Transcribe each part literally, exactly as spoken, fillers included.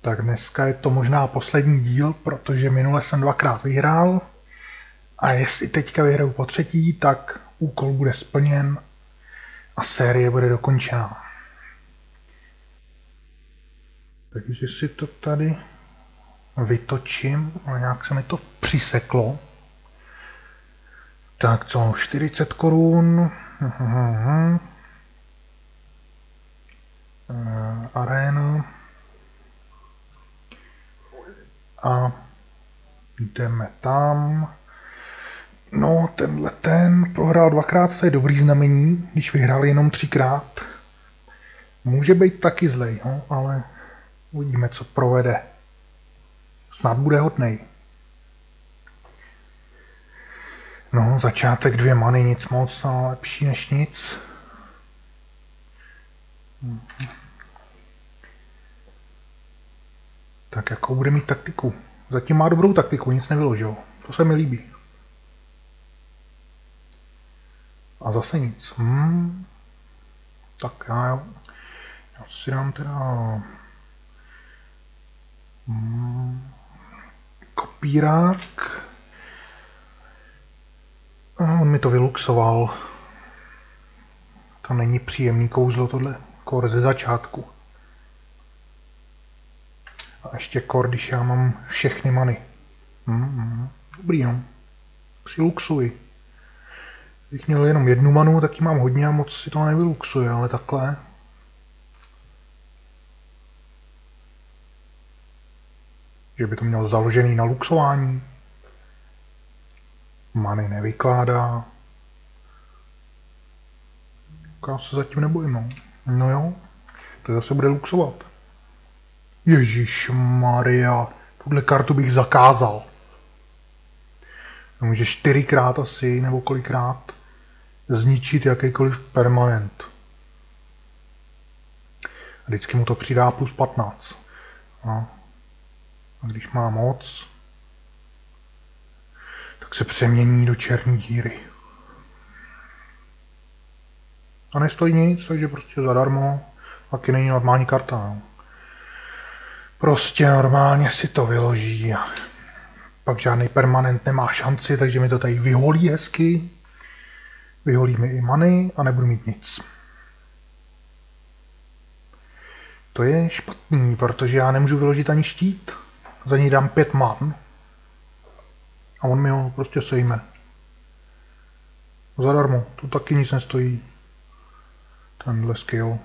Tak dneska je to možná poslední díl, protože minule jsem dvakrát vyhrál a jestli teďka vyhraju po třetí, tak úkol bude splněn a série bude dokončena. Takže si to tady vytočím a nějak se mi to přiseklo. Tak co, čtyřicet korun. Arena. A jdeme tam. No, tenhle ten prohrál dvakrát, to je dobrý znamení, když vyhrál jenom třikrát. Může být taky zlej, no, ale uvidíme, co provede. Snad bude hodnej. No, začátek dvě many, nic moc, ale lepší než nic. Tak jakou bude mít taktiku? Zatím má dobrou taktiku, nic nevyložil. To se mi líbí. A zase nic. Hmm. Tak já, jo. já si dám teda hmm. kopírák. A on mi to vyluxoval. To není příjemný kouzlo tohle, kor ze začátku. A ještě kor, když já mám všechny many. Hmm. Dobrý, no. Přiluxuji. Kdybych měl jenom jednu manu, tak ji mám hodně a moc si toho nevyluxuje, ale takhle. Že by to měl založený na luxování. Many nevykládá. Já se zatím nebojím, no. No jo, to zase bude luxovat. Ježišmarja, tuhle kartu bych zakázal. Může čtyřikrát asi, nebo kolikrát, zničit jakýkoliv permanent. A vždycky mu to přidá plus patnáct. No. A když má moc, tak se přemění do černé díry. A nestojí nic, takže prostě zadarmo. Taky není normální karta. No. Prostě normálně si to vyloží. A pak žádný permanent nemá šanci, takže mi to tady vyholí hezky. Vyholí mi i many a nebudu mít nic. To je špatný, protože já nemůžu vyložit ani štít. Za něj dám pět man. A on mi ho prostě sejme. Zadarmo, to taky nic nestojí. Tenhle skill.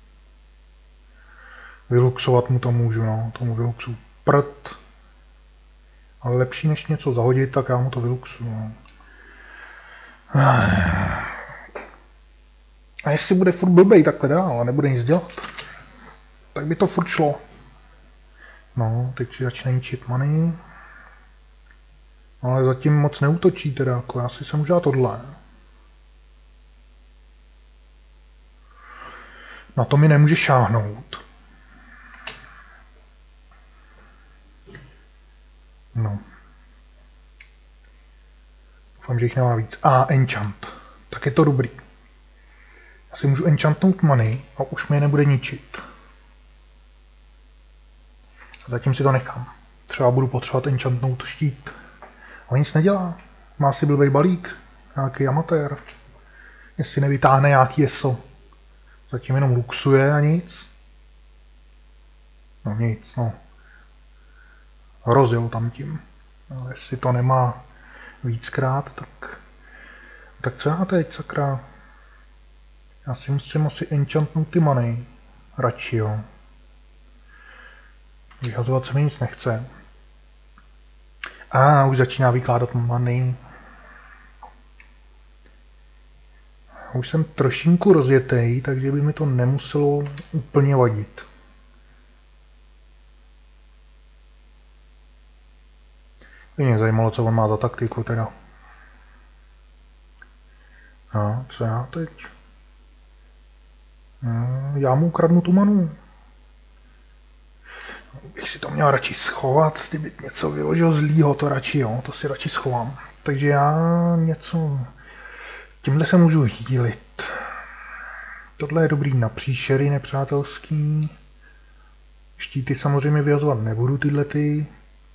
Vyluxovat mu to můžu, no. Tomu vyluxu prd. Ale lepší než něco zahodit, tak já mu to vyluxu. No. A jestli bude furt blbej takhle dál a nebude nic dělat, tak by to furt šlo. No, teď si začne ničit many. Ale zatím moc neútočí teda, jako já si jsem už dát tohle. Na to mi nemůže šáhnout. No. Doufám, že jich nemá víc. A enchant. Tak je to dobrý. Já si můžu enchantnout many a už mi je nebude ničit. A zatím si to nechám. Třeba budu potřebovat enchantnout štít. Ale nic nedělá. Má si blbej balík. Nějaký amatér. Jestli nevytáhne nějaký eso. Zatím jenom luxuje a nic. No nic, no. Hrozil tam tím. Ale jestli to nemá víckrát, tak... Tak co já teď, sakra? Já si musím asi enchantnout ty many. Radši, jo. Vyhazovat se mi nic nechce. A už začíná vykládat many. Už jsem trošinku rozjetej, takže by mi to nemuselo úplně vadit. By mě zajímalo, co on má za taktiku teda. No, co já teď? No, já mu ukradnu tu manu. Bych si to měl radši schovat, kdyby něco vyložil zlýho, to radši jo, to si radši schovám. Takže já něco... Tímhle se můžu hýlit. Tohle je dobrý na příšery nepřátelský. štíty samozřejmě vyhazovat nebudu tyhle ty.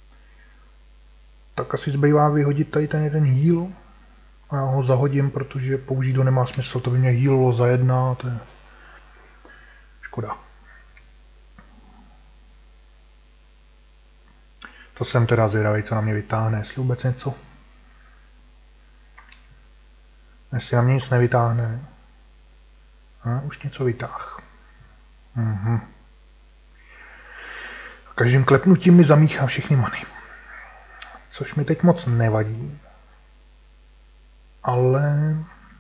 Tak asi zbývá vyhodit tady ten jeden heal. A já ho zahodím, protože použít ho nemá smysl, to by mě healilo za jedna, to je škoda. To jsem teda zvědavý, co na mě vytáhne, jestli vůbec něco. Jestli na mě nic nevytáhne. A už něco vytáh. Mhm. A každým klepnutím mi zamíchá všechny many. Což mi teď moc nevadí. Ale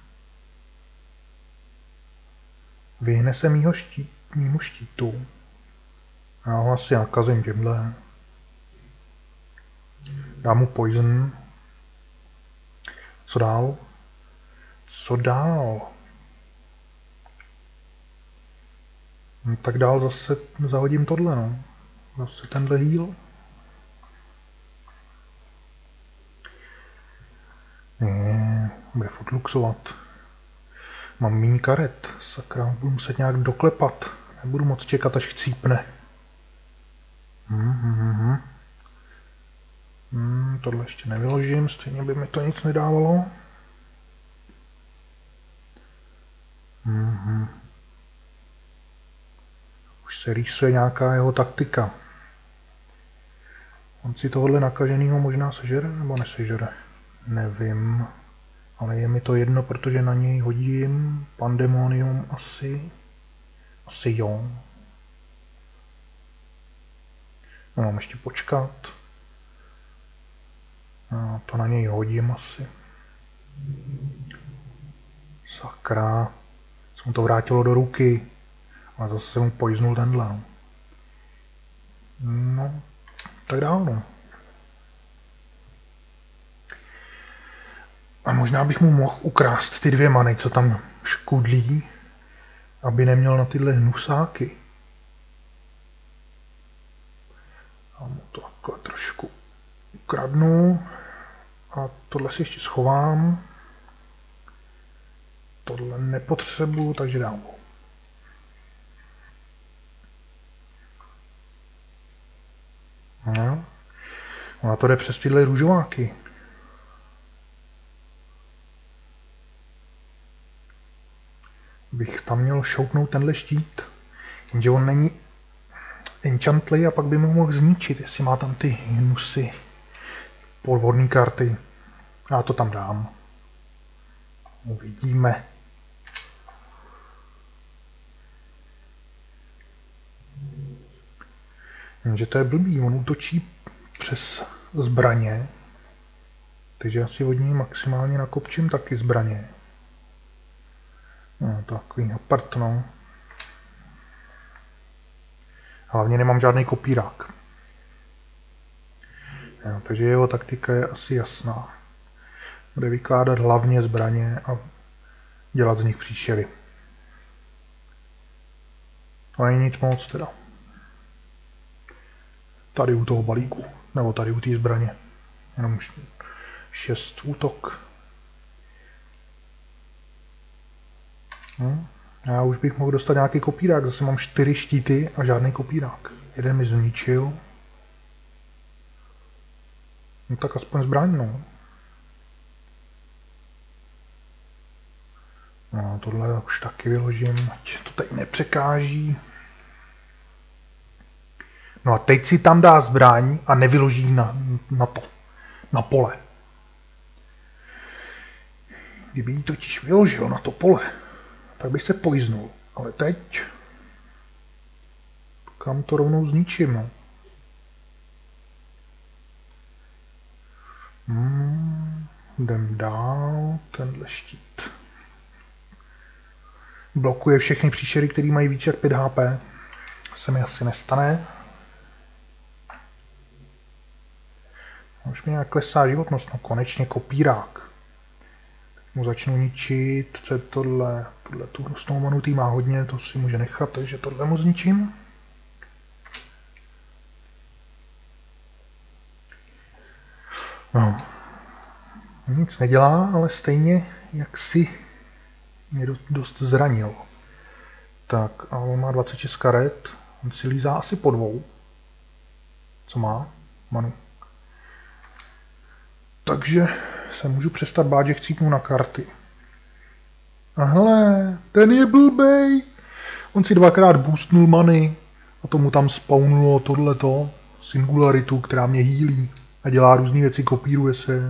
vyhne se mýho štít, mýmu štítu. Já ho asi nakazím tímhle. Dám mu poison. Co dál? Co dál? No, tak dál zase zahodím tohle, no. Zase tenhle heal. Ne, bude furt luxovat. Mám míň karet, sakra, budu muset nějak doklepat. Nebudu moc čekat, až chcípne. Hmm, hmm, hmm. Hmm, tohle ještě nevyložím, stejně by mi to nic nedávalo. Hmm, hmm. Už se rýsuje nějaká jeho taktika. On si tohohle nakaženýho možná sežere, nebo nesežere? Nevím. Ale je mi to jedno, protože na něj hodím Pandemonium asi. Asi jo. No, mám ještě počkat. No, to na něj hodím asi. Sakra. Se mu to vrátilo do ruky. Ale zase se mu poiznul tenhle. No, tak dál, no. A možná bych mu mohl ukrást ty dvě many, co tam škudlí, aby neměl na tyhle hnusáky. A mu to takhle trošku ukradnu. A tohle si ještě schovám. Tohle nepotřebuju, takže dám ho. No. Ona to jde přes tyhle růžováky. Bych tam měl šoupnout tenhle štít. Jenže on není enchantly a pak by mi mohl zničit, jestli má tam ty hnusy. Podvodné karty. Já to tam dám. Uvidíme. Jenže to je blbý, on útočí přes zbraně. Takže já si od ní maximálně nakopčím taky zbraně. No, takový apart, no. Hlavně nemám žádný kopírák. No, takže jeho taktika je asi jasná. Bude vykládat hlavně zbraně a dělat z nich příšery. To není nic moc teda. Tady u toho balíku, nebo tady u té zbraně. Jenom šest útok. Hm. Já už bych mohl dostat nějaký kopírák, zase mám čtyři štíty a žádný kopírák. Jeden mi zničil. No tak aspoň zbraň, no. No tohle už taky vyložím, ať to tady nepřekáží. No a teď si tam dá zbraň a nevyloží na, na to, na pole. Kdyby ji totiž vyložil na to pole, tak bych se poiznul. Ale teď kam to rovnou zničím, no. Hmm, jdem dál, tenhle štít. Blokuje všechny příšery, které mají víc jak pět H P. Se mi asi nestane. Už mi nějak klesá životnost, no konečně kopírák. Tak mu začnu ničit, co je tohle, tohle tu hnusnou manu, tý má hodně, to si může nechat, takže tohle mu zničím. No. Nic nedělá, ale stejně jak si mě dost, dost zranil. Tak, a on má dvacet šest karet, On si lízá asi po dvou. Co má? Manu. Takže se můžu přestat bát, že chcípnu na karty. A hele, ten je blbej. On si dvakrát boostnul many a tomu tam spawnulo tohleto singularitu, která mě healí a dělá různé věci, kopíruje se.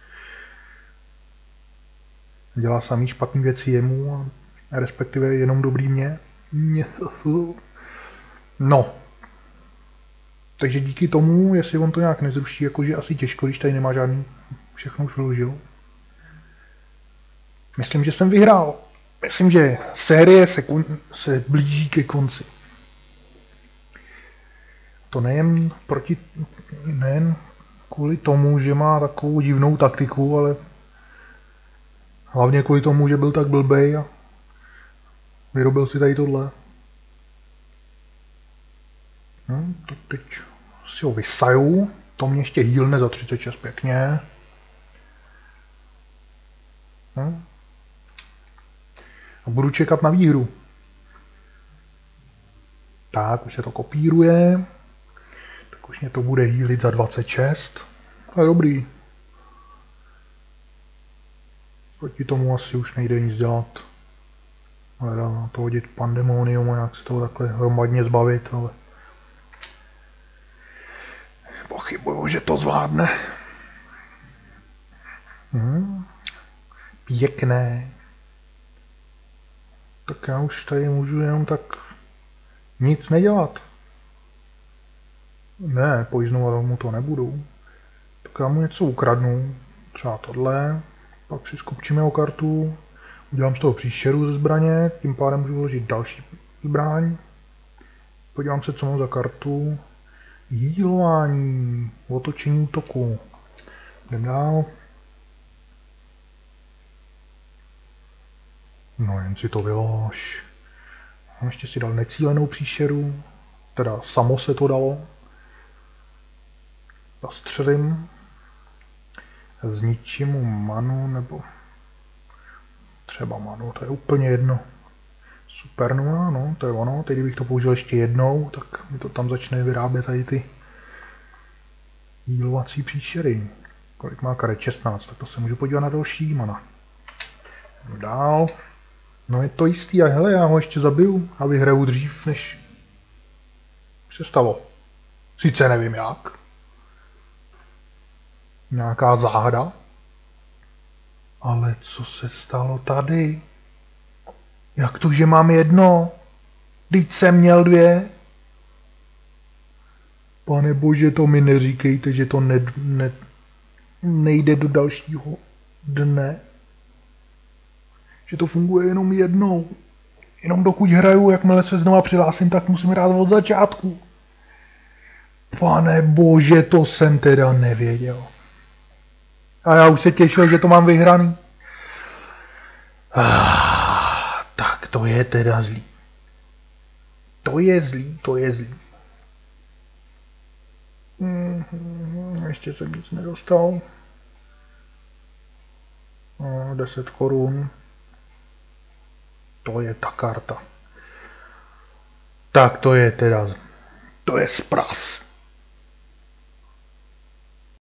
Dělá samý špatný věci jemu a respektive jenom dobrý mě. No. Takže díky tomu, jestli on to nějak nezruší, jakože asi těžko, když tady nemá žádný, všechno už vyložil. Myslím, že jsem vyhrál. Myslím, že série se, se blíží ke konci. To nejen proti, nejen kvůli tomu, že má takovou divnou taktiku, ale hlavně kvůli tomu, že byl tak blbej a vyrobil si tady tohle. Hm, tak teď si ho vysaju. To mě ještě healne za třicet šest pěkně. Hm. A budu čekat na výhru. Tak, už se to kopíruje. Tak už mě to bude healit za dvacet šest. To je dobrý. Proti tomu asi už nejde nic dělat. Ale dá na to hodit pandemonium a jak se toho takhle hromadně zbavit, ale pochybuju, že to zvládne. Hmm. Pěkné. Tak já už tady můžu jenom tak nic nedělat. Ne, poiznovat mu to nebudu. Tak já mu něco ukradnu. Třeba tohle. Pak si skupčím jeho kartu. Udělám z toho příšeru ze zbraně. Tím pádem můžu vložit další zbraň. Podívám se, co mám za kartu. Healování. Otočení útoku. Jdem dál. No jen si to vylož. A ještě si dal necílenou příšeru. Teda samo se to dalo. Zastřelím. Zničím mu manu, nebo třeba manu, to je úplně jedno. Super, no ano, to je ono. Teď kdybych to použil ještě jednou, tak mi to tam začne vyrábět tady ty healovací příšery. Kolik má karet? šestnáct, tak to se můžu podívat na další mana. Jdu dál. No je to jistý a hele, já ho ještě zabiju a vyhraju dřív, než se stalo. Sice nevím jak. Nějaká záhada. Ale co se stalo tady? Jak to, že mám jedno? Vždyť jsem měl dvě. Pane bože, to mi neříkejte, že to ne, ne, nejde do dalšího dne. Že to funguje jenom jednou. Jenom dokud hraju, jakmile se znova přihlásím, tak musím hrát od začátku. Pane bože, to jsem teda nevěděl. A já už se těšil, že to mám vyhraný. Ah, tak to je teda zlý. To je zlý, to je zlý. Mm-hmm, ještě jsem nic nedostal. No, deset korun. To je ta karta. Tak to je teda, to je spras.